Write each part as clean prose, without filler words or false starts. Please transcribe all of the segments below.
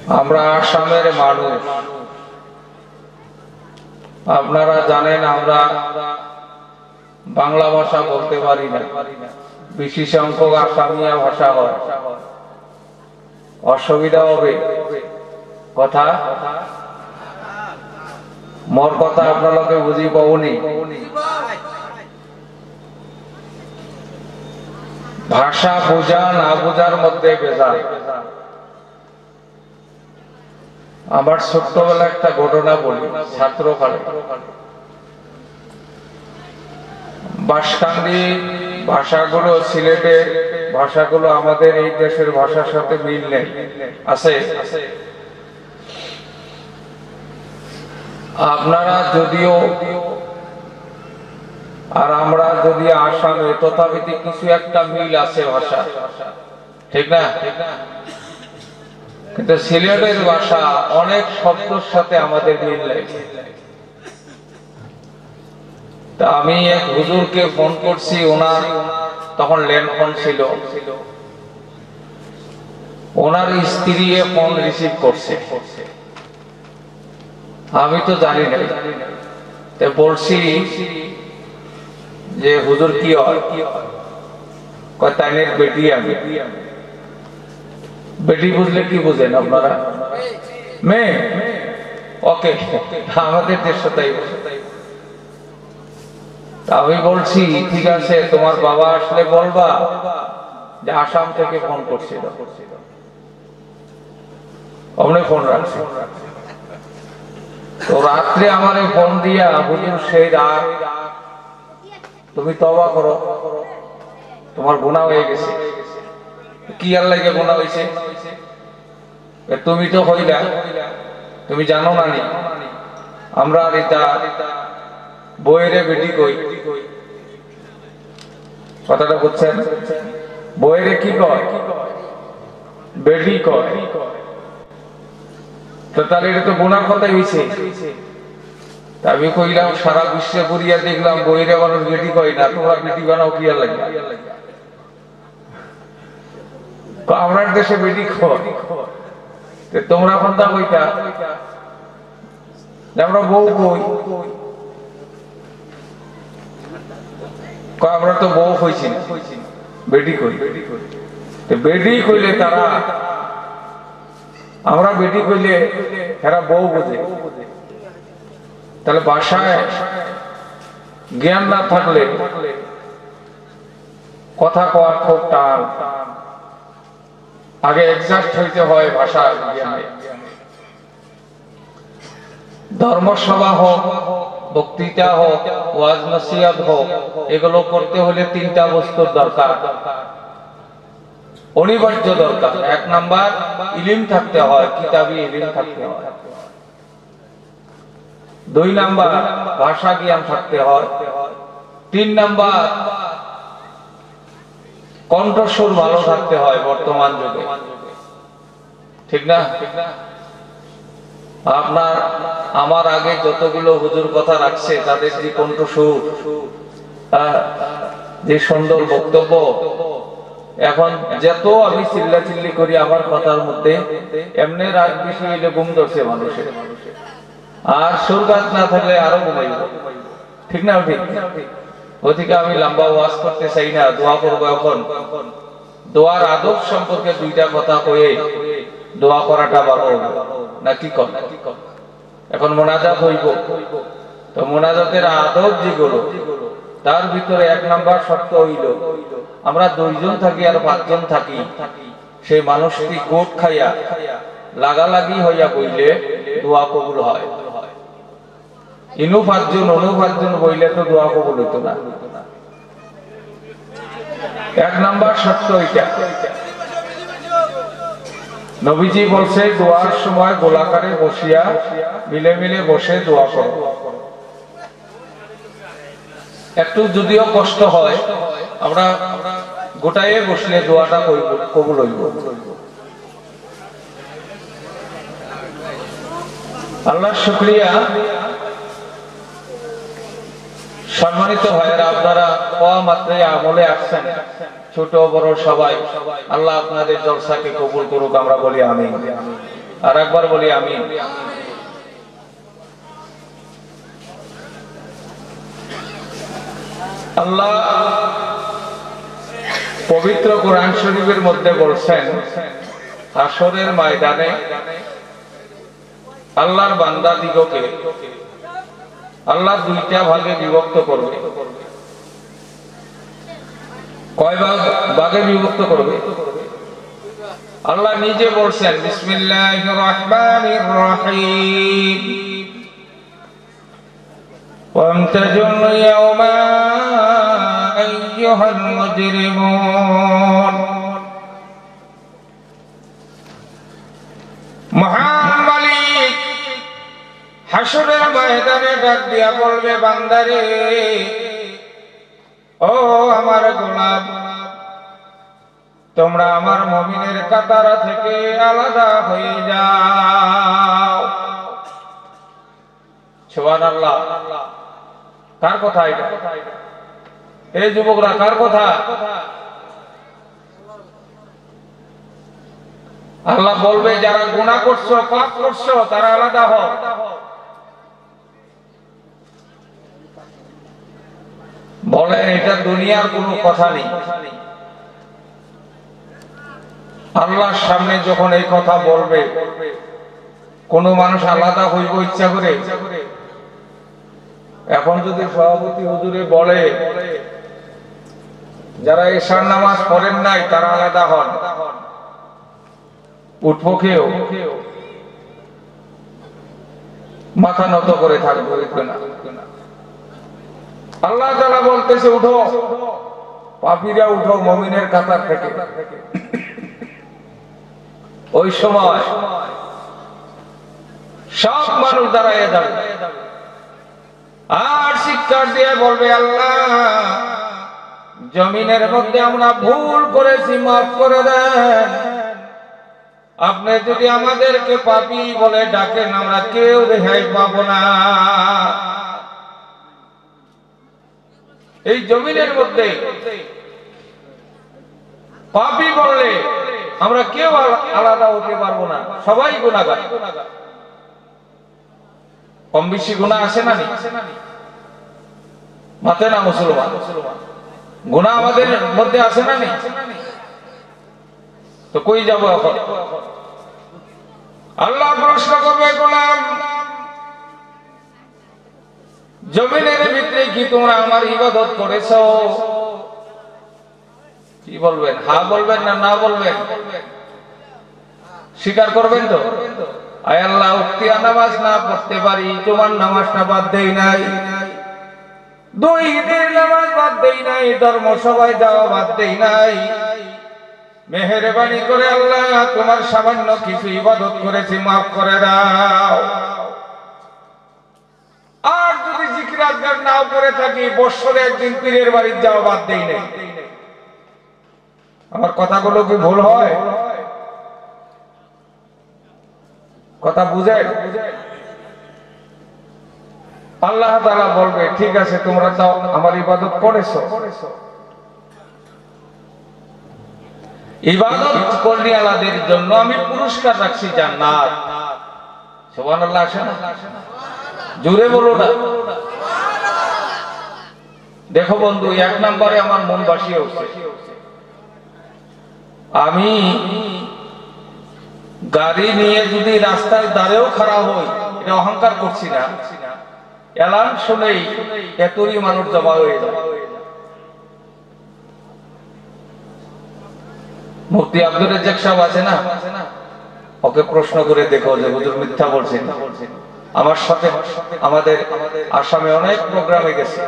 আমরা আসামের মানুষ, আপনারা জানেন আমরা বাংলা ভাষা বলতে পারি না, বেশি সংখ্যক আসামিয়া ভাষা হয়, অসুবিধা হবে কথা মোর কথা আপনাকে বুঝি পাবনি। ভাষা বোঝা না বোঝার মধ্যে বেজার। আমার ছোট্টবেলা একটা ঘটনা বলি, ছাত্রকালে বাঁশকান্দি ভাষাগুলো, সিলেটের ভাষাগুলো আমাদের এই দেশের ভাষার সাথে মিল নেই, আছে। আপনারা যদিও আর আমরা যদি আসামে, তথাপি কিছু একটা মিল আছে ভাষা, ঠিক না? কিন্তু সিলেটের ভাষা অনেক শব্দের সাথে আমাদের মিল নেই। তা আমি এক হুজুরকে ফোন করছি, ওনার তখন ল্যান্ডফোন ছিল, ওনার স্ত্রী ফোন রিসিভ করছে, আমি তো জানি না। বলছি যে হুজুর কি হয়, তাইনের বেটি। আমি বেটি বুঝলে কি বুঝেন আপনারা? মেয়ে। ওকে, আমাদের দেশে তাই। আমি বলছি ঠিক আছে, তোমার বাবা আসলে বলবা যে আসাম থেকে ফোন করছিল, অমনি ফোন রাখছি। তো রাত্রে আমার ফোন দিয়া, হুজুর সেই রাত তুমি তওবা করো, তোমার গুনাহ হয়ে গেছে। কি আল্লাহ কে গুনাহ হয়েছে? তুমি তো হইলা, তুমি জানো না নি আমরা এটা বইয়েরে বেটি কই, কথাটা বুঝছেন? বইয়েরে কি কয়? বেটি কয়। তো তাহলে এটা তো গুনার কথাই হয়েছে। আমি কইলাম সারা বিশ্বে ঘুরিয়া দেখলাম বইয়েরে মানুষ বেটি কয় না, তোমরা বেটি বানাও কি আর লাগে? আমরা দেশে বেটি কয়, তোমরা কোনটা কইতা? আমরা বউ কই, আমরা তো বউ হয়েছি না, বেটি কই। বেটি কইলে তারা, আমরা বেটি কইলে এরা বউ বোঝে। তাহলে ভাষায় জ্ঞান না থাকলে কথা কওয়ার খুব টান। আগে এক্সাক্ট হইতে হয় ভাষা জ্ঞানে। ধর্মসভা হোক, বক্তৃতা হোক, ওয়াজ নসিহত হোক, এগুলো করতে হলে তিনটা বস্তুর দরকার, অনিবার্য দরকার। এক নাম্বার ইলম থাকতে হয়, কিতাবি ইলম থাকতে হয়। দুই নাম্বার ভাষা জ্ঞান থাকতে হয়। তিন নাম্বার কণ্ঠস্বর ভালো থাকতে হয় বর্তমান যুগে, ঠিক না? আপনার আমার আগে যতগুলো হুজুর কথা রাখছে, তাদের যে কণ্ঠস্বর, যে সুন্দর বক্তব্য, এখন যত আমি চিল্লা চিল্লি করি আমার কথার মধ্যে, এমনি রাত বেশি হইলে ঘুম ধরছে মানুষের, আর সুরগাত না থাকলে আরো ঘুমাইব, ঠিক না? ঠিক। ওদিকে আমি লম্বা ওয়াজ করতে চাই না, দোয়া করবো। এখন দোয়ার আদব সম্পর্কে দুইটা কথা কয়ে দোয়া করাটা ভালো হবে না, কি কর? এখন মোনাজাত হইব, তো মোনাজাতের আদব যেগুলো, তার ভিতরে এক নাম্বার শর্ত হইল আমরা দুইজন থাকি আর পাঁচজন থাকি, সেই মানুষটি গোট খাইয়া লাগালাগি হইয়া বইলে দোয়া কবুল হয়। ইনু পাঁচজন অনু পাঁচজন বইলে তো দোয়া কবুল হইতো না। এক নাম্বার শর্ত এটা। নবীজি বলছে দোয়ার সময় গোলাকারে বসিয়া মিলে মিলে বসে দোয়া করো। একটু যদিও কষ্ট হয়, আমরা গোটায়ে বসলে দোয়াটা কবুল হইব। আল্লাহর শুকরিয়া। সম্মানিত ভাইয়েরা, আপনারা পাওয়া মাত্রই আমলে আসছেন, ছোট বড় সবাই। আল্লাহ আপনাদের জলসাকে কবুল করুক, আমরা বলি আমিন। আর একবার বলি আমিন। আল্লাহ পবিত্র কোরআন শরীফের মধ্যে বলছেন, হাসরের ময়দানে আল্লাহর বান্দা দিগকে আল্লাহ দুইটা ভাগে বিভক্ত করবে। কয় ভাগে বিভক্ত করবে? আল্লাহ নিজে বলছেন, বিসমিল্লাহির রহমানির রহিম, ওয়ামতাজুল ইয়াওমা আইয়ুহাল মুজরিমুন। মহান মালিক হাসরের ময়দানে ডাক দিয়া বলবে, বান্দারে, ও আমার গোলাম, তোমরা আমার মুমিনের কাতারা থেকে আলাদা হয়ে যাও। সুবহানাল্লাহ। কার কথা এটা? এই যুবকরা, কার কথা? আল্লাহ বলবে, যারা গুনাহ করছো, পাপ করছো, তারা আলাদা হও। বলেন, এটা দুনিয়ার কোনো কথা নেই। আল্লাহর সামনে যখন এই কথা বলবে, কোন মানুষ আলাদা হইব ইচ্ছা করে? এখন যদি সভাপতি হুজুরে বলে, যারা এশার নামাজ পড়েন নাই তারা আলাদা হন, উঠবো কেউ? মাথা নত করে থাকবো, উঠবে না। আল্লাহ তাআলা বলতেছে, উঠো পাপীরা, উঠো মুমিনের কাতার থেকে। ওই সময় সব মানুষ দাঁড়ায় যাবে আর চিৎকার দিয়ে বলবে, আল্লাহ, জমিনের মধ্যে আমরা ভুল করেছি, মাফ করে দেন। আপনি যদি আমাদেরকে পাপী বলে ডাকেন, আমরা কেউ রেহাই পাবো না। এই জমিনের মধ্যে পাপী বললে আমরা কেউ আলাদা হতে পারবো না, সবাই গুনাহগার। কম বেশি গুনাহ আছে না? মাতে না মুসলমান, গুনাহ আমাদের মধ্যে আছে না? তো কই যাব এখন? আল্লাহ প্রশ্ন করবে, গোলাম, জমিনের ভিতরে কি তোমরা আমার ইবাদত করেছো? কি বলবেন? হ্যাঁ বলবেন না না বলবেন? স্বীকার করবেন তো? আয় আল্লাহ, উক্তিয়া নামাজ না পড়তে পারি, তোমার নামাজটা বাদ দেই নাই, 2 ঈদের নামাজ বাদ দেই নাই, ধর্ম সভায় যাওয়া বাদ দেই নাই। মেহেরবানি করে আল্লাহ, তোমার সামান্য কিছু ইবাদত করেছি, মাফ করে দাও। আর যদি জিকির আজকার নাও করে থাকি, বছরে একদিন পীরের বাড়ি যাওয়া বাদ দেই নাই। আমার কথাগুলো কি ভুল হয়? কথা বুঝেন? আল্লাহ তাআলা বলবে, ঠিক আছে, তোমরা তো আমার ইবাদত করেছো, ইবাদত কর্মীদের জন্য আমি পুরস্কার রাখছি জান্নাত। সুবহানাল্লাহ। আসে না? জোরে বলো না। দেখো বন্ধু, 1 নম্বরে আমার মন বাসিয়ে উঠছে। আমি গাড়ি নিয়ে যদি রাস্তার ধারেও খাড়া হই, এটা অহংকার করছি না, এলান শুনেই এতই মানুষ জমা হয়ে যায়। মুফতি আব্দুর রাজ্জাক সাহেব আছে না, ওকে প্রশ্ন করে দেখো যে হুজুর মিথ্যা বলছেন। আমার সাথে আমাদের আসামে অনেক প্রোগ্রামে গেছে,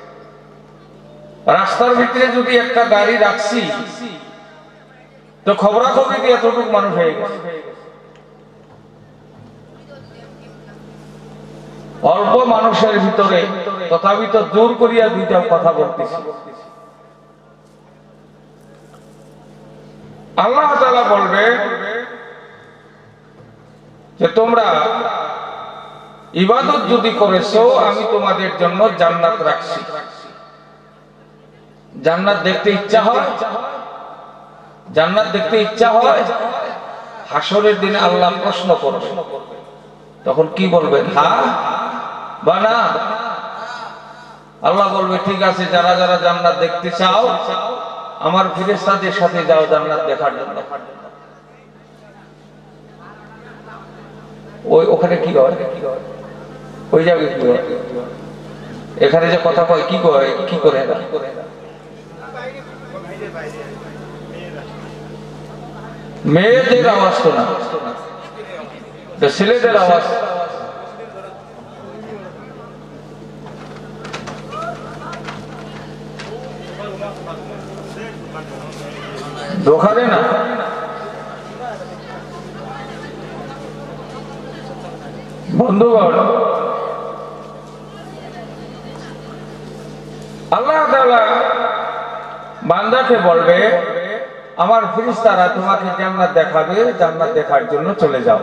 রাস্তার ভিতরে যদি একটা গাড়ি রাখছি, তো খবরাখবরি দিয়ে এতটুকু মানুষ হয়ে গেছে। অল্প মানুষের ভিতরে তথাপিত জোর করিয়া দুইটা কথা বলতেছি। আল্লাহ তাআলা বলবে যে তোমরা ইবাদত যদি করেছো, আমি তোমাদের জন্য জান্নাত রাখছি। জান্নাত দেখতে ইচ্ছা হয়? জান্নাত দেখতে ইচ্ছা হয়? হাসরের দিন আল্লাহ প্রশ্ন করবে, তখন কি বলবেন? হ্যাঁ বা না? আল্লাহ বলবে ঠিক আছে, যারা যারা জান্নাত দেখতে চাও আমার ফেরেশতাদের সাথে যাও জান্নাত দেখার জন্য। ওখানে কি হয়, ওই জায়গায় কি হয়? এখানে যে কথা কয় কি কয়, কি করে না? মেয়েদের আওয়াজ তো না, ছেলেদের আওয়াজ। দোকানে না, বন্ধুগণ, আল্লাহ তাআলা বান্দাকে বলবে আমার ফেরেশতারা তোমাকে জান্নাত দেখাবে, জান্নাত দেখার জন্য চলে যাও।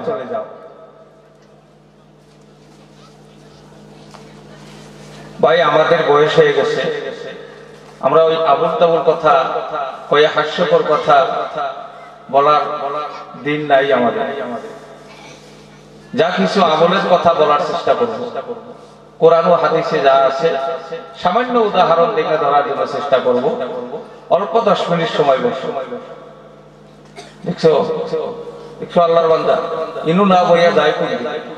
ভাই আমাদের বয়স হয়ে গেছে, আমরা ওই আবুল তাবুল কথা, ওই হাস্যকর কথা বলার দিন নাই আমাদের। যা কিছু আমলের কথা বলার চেষ্টা করব, কোরআন ও হাদিসে যা আছে সামান্য উদাহরণ দেখে ধরার জন্য চেষ্টা করব। অল্প 10 মিনিট সময় বসো। দেখছো দেখছো আল্লাহর বান্দা ইনু না বইয়া যায় কোন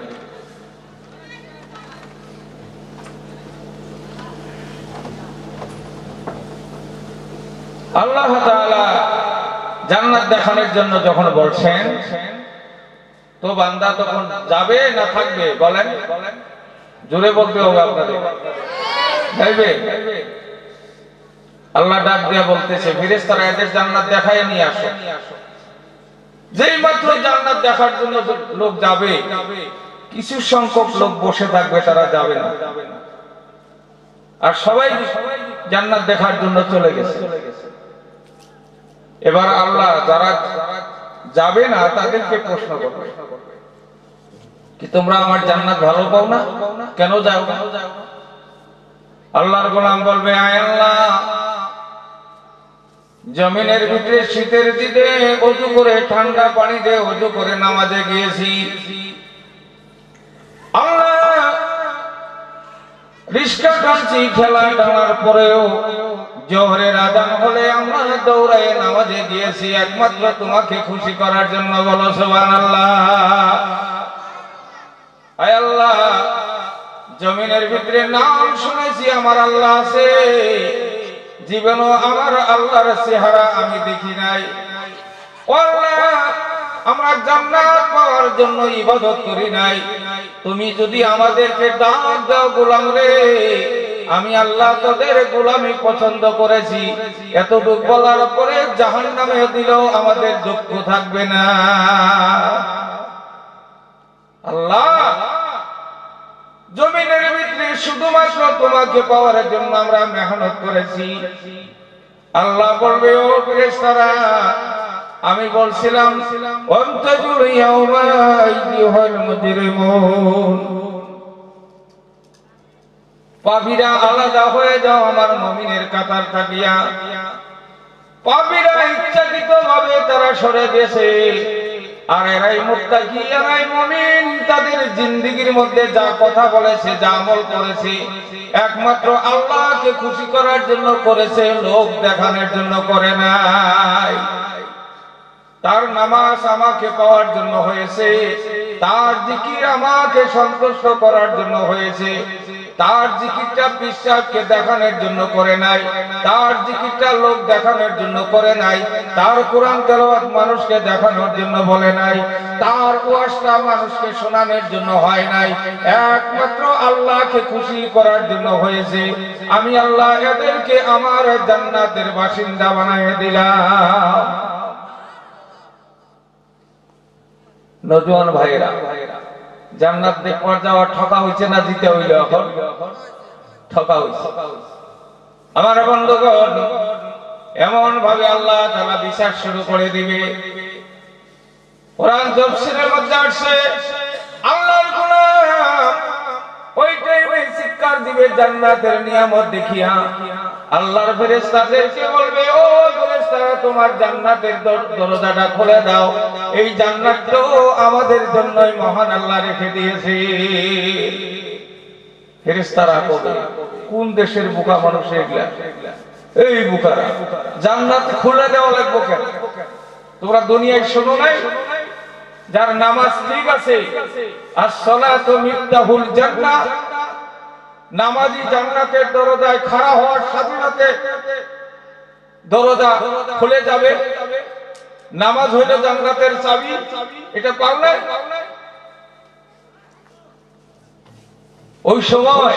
আল্লাহ তাআলা জান্নাত দেখানোর জন্য যখন বলছেন, তো বান্দা তখন যাবে না থাকবে? বলেন, জোরে বলতে হবে আপনাদের। যাইবে। আল্লাহ ডাক দিয়া বলতেছে ফেরেশতারা এদের জান্নাত দেখায় নিয়ে আসো। যেই মাত্র জান্নাত দেখার জন্য লোক যাবে, কিছু সংখ্যক লোক বসে থাকবে, তারা যাবে না। আর সবাই জান্নাত দেখার জন্য চলে গেছে। এবার আল্লাহ যারা যাবে না তাদেরকে প্রশ্ন করবে, কি তোমরা আমার জান্নাত ভালো পাও না? কেন যাও না? আল্লাহর গোলাম বলবে, আয় আল্লাহ, জমিনের ভিতরে শীতের দিনে ওযু করে ঠান্ডা পানি দিয়ে ওযু করে নামাজে গিয়েছি। আল্লাহ রিস্কা টানছি, খেলা টানার পরেও জোহরের আযান হলে আমরা দৌড়ায় নামাজে গিয়েছি একমাত্র তোমাকে খুশি করার জন্য। বলো সুবহানাল্লাহ। আয় আল্লাহ, জমিনের ভিতরে নাম শুনেছি আমার আল্লাহ আছে, জীবনও আমার আল্লাহর চেহারা আমি দেখি নাই। ও আল্লাহ, আমরা জান্নাত পাওয়ার জন্য ইবাদত করি নাই। তুমি যদি আমাদেরকে ডাক দাও গোলাম রে, আমি আল্লাহ তোদের গোলামি পছন্দ করেছি, এতটুকু বলার পরে জাহান্নামে দিলেও আমাদের দুঃখ থাকবে না। আল্লাহ, জমিনের ভিতরে শুধুমাত্র তোমাকে পাওয়ার জন্য আমরা মেহনত করেছি। আল্লাহ বলবে, ও ফেরেশতারা, আমি বলছিলাম ওয়ান্তাজুল ইয়াওমা আইয়ুহাল মুজরিমুন, পাপীরা আলাদা হয়ে যাও আমার মুমিনের কাতার থাকিয়া। পাপীরা ইচ্ছাকৃতভাবে তারা সরে গেছে, আর এরাই মুত্তাকি, এরাই মুমিন। তাদের জিন্দেগীর মধ্যে যা কথা বলেছে, যা আমল করেছে, একমাত্র আল্লাহকে খুশি করার জন্য করেছে, লোক দেখানোর জন্য করে নাই। তার নামাজ আমাকে পাওয়ার জন্য হয়েছে, তার জিকির আমাকে সন্তুষ্ট করার জন্য হয়েছে। তার জিকিরটা বিশ্বাসকে দেখানোর জন্য করে নাই, তার জিকিরটা লোক দেখানোর জন্য করে নাই, তার কোরআন তেলাওয়াত মানুষকে দেখানোর জন্য বলে নাই, তার ওয়াজটা মানুষকে শোনানোর জন্য হয় নাই, একমাত্র আল্লাহকে খুশি করার জন্য হয়েছে। আমি আল্লাহ এদেরকে আমার জান্নাতের বাসিন্দা বানিয়ে দিলাম। নওজোয়ান ভাইরা, জান্নাত দেখবার যাওয়া ঠকা হইছে না দিতে হইল? এখন ঠকা হইছে। আমার বন্ধুগণ, এমন ভাবে আল্লাহ তাআলা বিচার শুরু করে দিবে। কোরআন তাফসীরের মধ্যে আসছে, আল্লাহর গোলাম ওই টাইমে চিৎকার দিবে জান্নাতের নিয়ামত দেখিয়া। আল্লাহর ফেরেশতাদেরকে বলবে, ও ফেরেশতা ফেরেশতারা তোমার জান্নাতের দরজাটা খুলে দাও, এই জান্নাতটাও আমাদের জন্যই মহান আল্লাহ রেখে দিয়েছে। ফেরেশতারা কবে কোন দেশের বোকা মানুষ এগুলা? এই বোকারা জান্নাত খুলে দেওয়া লাগবে কেন? তোমরা দুনিয়ায় শোনো নাই যার নামাজ ঠিক আছে, as-salatu মিফতাহুল জান্নাহ, নামাজি জান্নাতের দরজায় খাড়া হওয়ার সাথে সাথে দরজা খুলে যাবে। নামাজ হইল জান্নাতের চাবি, এটা পাও না? ওই সময়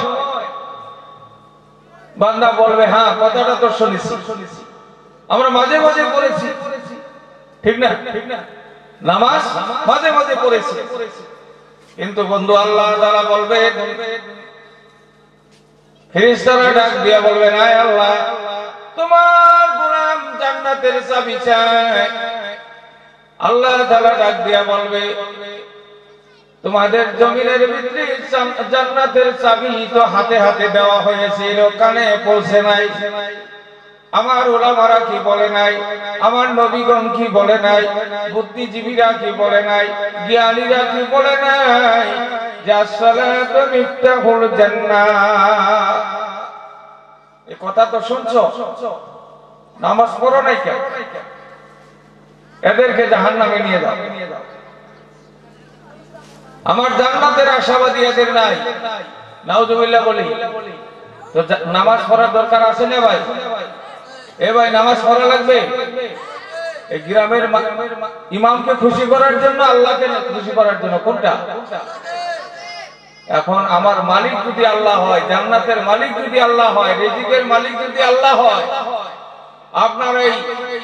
বান্দা বলবে হ্যাঁ কথাটা তো শুনেছি, আমরা মাঝে মাঝে পড়েছি, ঠিক না? নামাজ মাঝে মাঝে পড়েছি, কিন্তু বন্ধু আল্লাহ তাআলা বলবেন, ফেরেশতারা ডাক দিয়া বলবেন, আয় আল্লাহ, তোমার গোলাম জান্নাতের চাবি চায়। আল্লাহ তাআলা ডাক দিয়া বলবে, তোমাদের জমিনের ভিতরে জান্নাতের চাবি তো হাতে হাতে দেওয়া হয়েছিল, কানে পৌঁছে নাই। আমার ওলামারা কি বলে নাই, আমার নবীগণ কি বলে নাই, বুদ্ধিজীবীরা কি বলে নাই, জ্ঞানীরা কি বলে নাই, যে as-salatu মিফতাহুল জান্নাহ। এই কথা তো শুনছো, নামাজ পড়ো নাই কেন? এদেরকে জাহান্নামে নিয়ে দাও। আমার জান্নাতের আশাবাদী এদের নাই, নাউজুবিল্লাহ বলি। তো নামাজ পড়ার দরকার আছে না ভাই? এ ভাই নামাজ পড়া লাগবে। এই গ্রামের ইমামকে খুশি করার জন্য, আল্লাহকে খুশি করার জন্য, কোনটা? এখন আমার মালিক যদি আল্লাহ হয়, জান্নাতের মালিক যদি আল্লাহ হয়, রিজিকের মালিক যদি আল্লাহ হয়, আপনার এই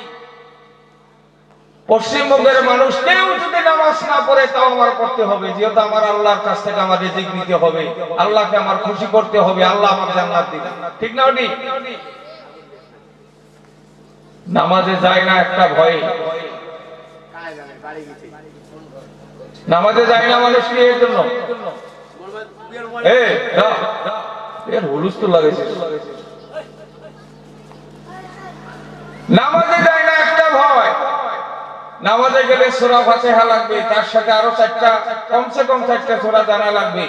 পশ্চিমবঙ্গের মানুষ কেউ যদি নামাজ না পড়ে তাও আমার পড়তে হবে, যেহেতু আমার আল্লাহর কাছ থেকে আমার রিজিক নিতে হবে, আল্লাহকে আমার খুশি করতে হবে, আল্লাহ আমার জান্নাত দিবেন, ঠিক না? ওটি নামাজে যায় না একটা ভয়ে, নামাজে যায় না মানুষ কি এর জন্য? হুলুস্থুল লাগাইছে। নামাজে যায় না একটা ভয়, নামাজে গেলে সূরা ফাতিহা লাগবে, তার সাথে আরো কমসে কম 4টা সূরা জানা লাগবে।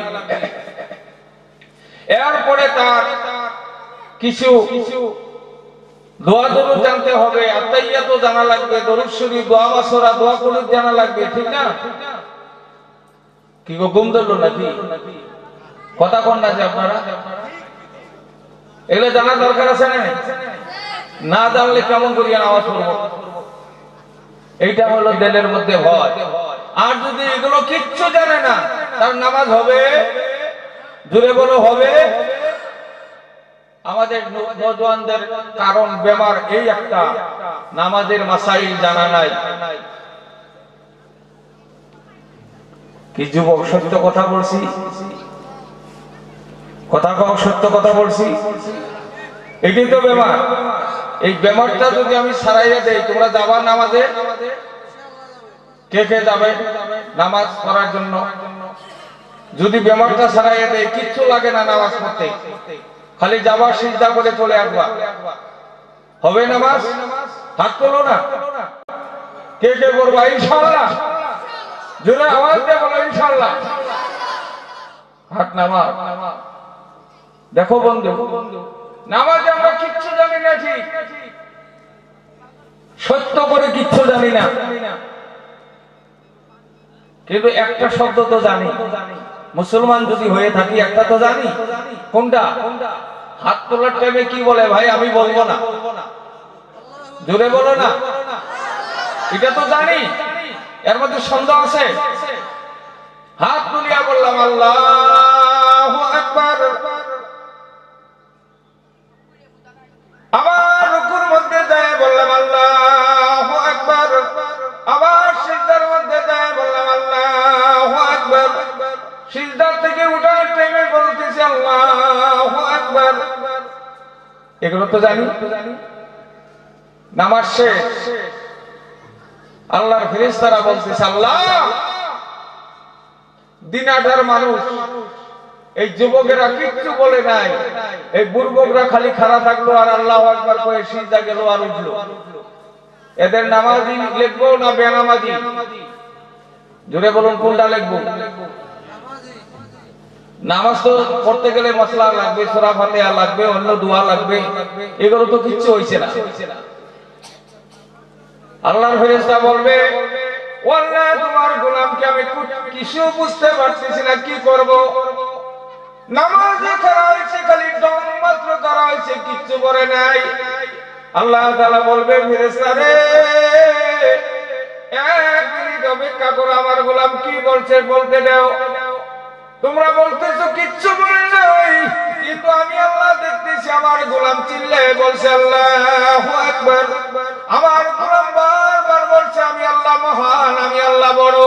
এরপরে তার কিছু দোয়া দরুদ জানতে হবে, আত্তাহিয়াতও জানা লাগবে, দরুদ শরীফ, দোয়া মাসুরা, দোয়া কুনুত জানা লাগবে, ঠিক না? কি গো ঘুম ধরলো নাকি? কথা কোন না যে আপনারা এগুলো জানা দরকার আছে না? না জানলে কেমন করিয়া নামাজ পড়বো? এইটা হলো দিলের মধ্যে ভয়। আর যদি এগুলো কিচ্ছু জানে না, তার নামাজ হবে? জোরে বলো হবে? আমাদের নওজোয়ানদের কারণ বেমার এই একটা, নামাজের মাসাইল জানা নাই। কি যুবক সত্য কথা বলছি? কথা কও, সত্য কথা বলছি। এটাই তো বেমার। এই বেমারটা যদি আমি সারাইয়া দেই, তোমরা যাবা নামাজে? কে কে যাবে নামাজ পড়ার জন্য? যদি বেমারটা সারাইয়া দেই, কিচ্ছু লাগে না নামাজ পড়তে, খালি যাবা, সিজদা করে চলে আসবা, হবে নামাজ? হাত তোলো না। কে কে করবা ইনশাআল্লাহ? জোরে আওয়াজ দিয়ে বলো ইনশাআল্লাহ। হাত নামা। দেখো বন্ধু, নামাজে আমরা কিচ্ছু জানি না, ঠিক, সত্য করে কিচ্ছু জানি না, কিন্তু একটা শব্দ তো জানি। মুসলমান যদি হয়ে থাকি একটা তো জানি। কোনটা? হাত তোলার টাইমে কি বলে ভাই? আমি বলবো না, জোরে বলো না। এটা তো জানি, এর মধ্যে সন্দেহ আছে? হাত তুলিয়া বললাম আল্লাহু আকবার, আবার রুকুর মধ্যে যায় বললাম আল্লাহু আকবার, আবার সিজদার মধ্যে যায় বললাম আল্লাহু আকবার, সিজদার থেকে উঠার টাইমে বলতেছি আল্লাহু আকবার। এগুলো তো জানি। নামাজ শেষ, আল্লাহর ফেরেশতারা বলতেছে আল্লাহ, দিনাটার মানুষ, এই যুবকেরা কিচ্ছু বলে নাই, এই বুড়বকরা খালি খাড়া থাকলো আর আল্লাহু আকবার কয়ে সিজদা গেল আর উঠলো। এদের নামাজি লিখবো না বেনামাজি? জোরে বলুন কোনটা লিখবো? নামাজ তো পড়তে গেলে মশলা লাগবে, সূরা ফাতিহা লাগবে, অন্য দোয়া লাগবে, এগুলো তো কিচ্ছু হইছে না। আল্লাহর ফেরেশতা বলবে, ওয়াল্লাহ তোমার গোলামকে আমি কিছু বুঝতে পারতেছি না, কি করব? নামাজে করা হয়েছে, খালি দম মাত্র করা হয়েছে, কিচ্ছু করে নাই। আল্লাহ তাআলা বলবে, ফেরেশতা রে, এক মিনিট অপেক্ষা করো, আমার গোলাম কি বলছে বলতে দাও। তোমরা বলতেছো কিচ্ছু বলে নাই, কিন্তু আমি আল্লাহ দেখতেছি আমার গোলাম চিল্লায়ে বলছে আল্লাহু আকবার। আমার গোলাম বারবার বলছে আমি আল্লাহ মহান, আমি আল্লাহ বড়।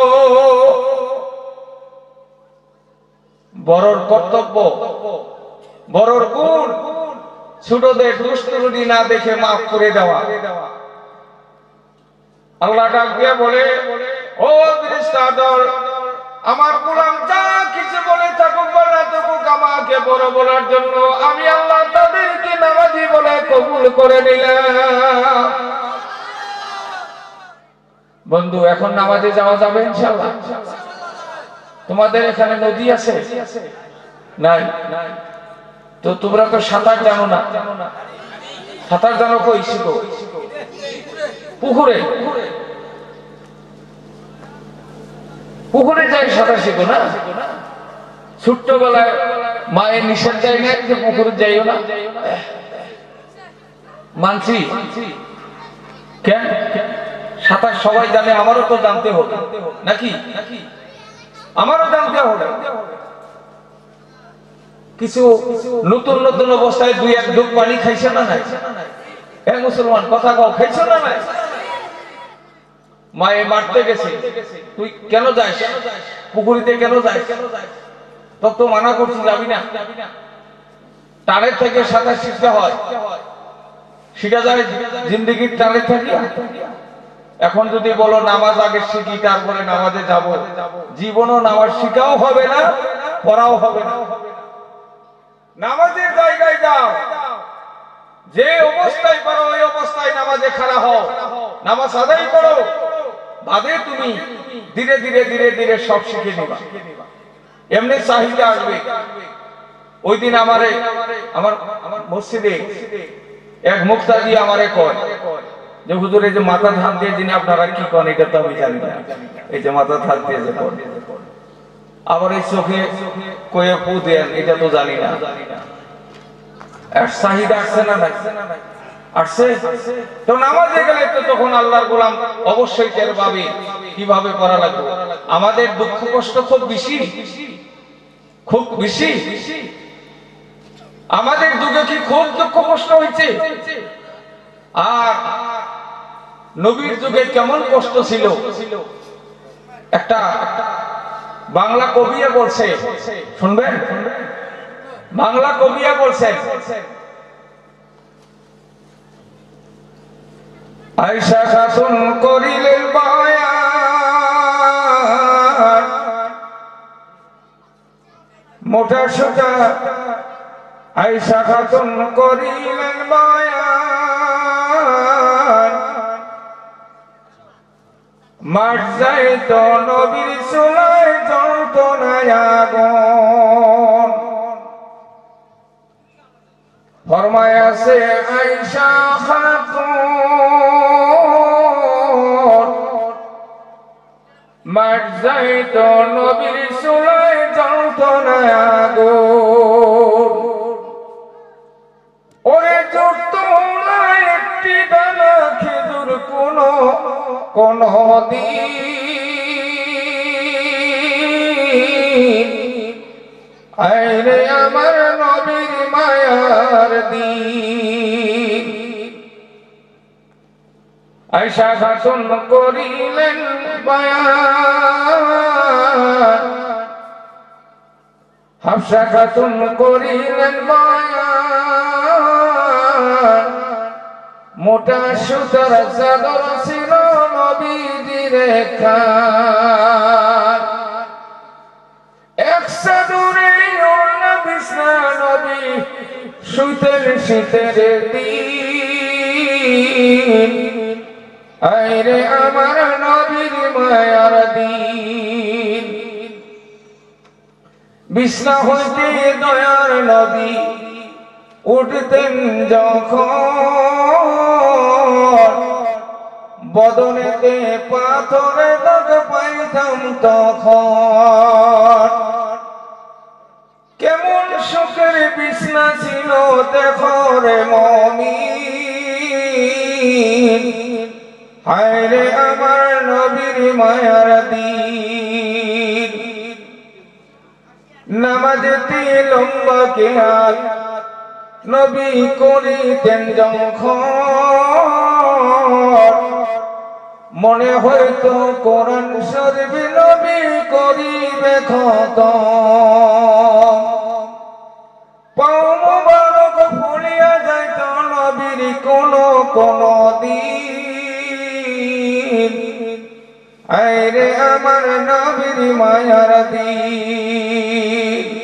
বড়র কর্তব্য, বড়র গুণ, ছোটদের দুষ্টুরুটি না দেখে মাফ করে দেওয়া। আল্লাহ ডাক দিয়ে বলে, ও ফেরেশতা দল, আমার গোলাম যা কিছু বলে থাকুক বা না থাকুক, আমাকে বড় বলার জন্য আমি আল্লাহ তাদেরকে নামাজি বলে কবুল করে নিলাম। বন্ধু, এখন নামাজে যাওয়া যাবে ইনশাআল্লাহ? তোমাদের এখানে নদী আছে? নাই? তো তোমরা তো সাঁতার জানো না। সাঁতার জানো কই? শিখো পুকুরে। পুকুরে যাই সাঁতার শিখো না? ছোট্টবেলায় মায়ের নিষেধ দেয় না যে পুকুরে যাইও না? মানছি। কেন? সাঁতার সবাই জানে, আমারও তো জানতে হবে নাকি? আমারও জানতে হবে। কিছু নতুন নতুন অবস্থায় দুই এক ডুব পানি খাইছে না নাই? হ্যাঁ মুসলমান, কথা কও, খাইছো না নাই? মায়ে মারতে গেছে, তুই কেন যাস পুকুরিতে, কেন যাস? তত মানা করছি যাবি না। টানের থেকে সাঁতার শিখতে হয়, শিখা যায় জিন্দেগির টানে থাকিয়া। এখন যদি বলো নামাজ আগে শিখি তারপরে নামাজে যাব, জীবনও নামাজ শিখাও হবে না, পড়াও হবে না। নামাজের জায়গায় যাও, যে অবস্থায় পারো ওই অবস্থায় নামাজে খাড়া হও, নামাজ আদায় করো, বাদে তুমি ধীরে ধীরে ধীরে ধীরে সব শিখে নিবা। এমনি চাহিদা আসবে। ওই দিন আমার মসজিদে এক মুক্তাদি আমারে কয় যে হুজুর, এই যে মাথা হাত দিয়ে দিনে আপনারা কি করেন এটা তো আমি জানি না। এই যে মাথা হাত দিয়ে যে করেন, আবার এই চোখে কয়ে ফু দেন, এটা তো জানি না। চাহিদা আসছে না নাই? আসছে। তো নামাজে গেলে তো তখন আল্লাহর গোলাম অবশ্যই টের পাবে কিভাবে করা লাগবে। আমাদের দুঃখ কষ্ট খুব বেশি, খুব বেশি। আমাদের যুগে কি খুব দুঃখ কষ্ট হয়েছে? আর নবীর যুগে কেমন কষ্ট ছিল? একটা বাংলা কবিয়া বলছে, শুনবেন? বাংলা কবিয়া বলছেন, আয়েশা খাতুন করিলেন বায়ান, মোটা সোটা আয়েশা খাতুন করিলেন বায়ান, মার যাইত নবীর চুলায় জ্বলত না আগুন। ফরমায় আছে আয়েশা খাতুন, মার যাইত নবীর চুলায় জ্বলত না আগুন। ওরে জুড়ত না একটি দানা খেজুর কোন দিন, আইরে আমার নবীর মায়ার দিন। আয়েশা খাতুন করিলেন বায়ান, হাফসা খাতুন করিলেন বায়ান, মোটা সুতার চাদর ছিল নবীজির খান। এক চাদরে ওড়না বিছনা নবী শুইতেন শীতের দিন, আইরে আমার নবীর মায়ার দিন বিছনা হইতে দয়ার নবী উঠতেন যখন বদনেতে পাথরে দাগ পাইতাম তখন কেমন সুখের বিছনা ছিল দেখো রে মুমিন হায়রে আমার নবীর মায়ার দিন নামাজেতে লম্বা কিয়াত নবী করিতেন যখন মনে হইতো কোরআন শরীফ নবী করিবে খতম পাও মুবারক ফুলিয়া যাইত নবীর কোন দিন আইরে আমার নবীর মায়ার দিন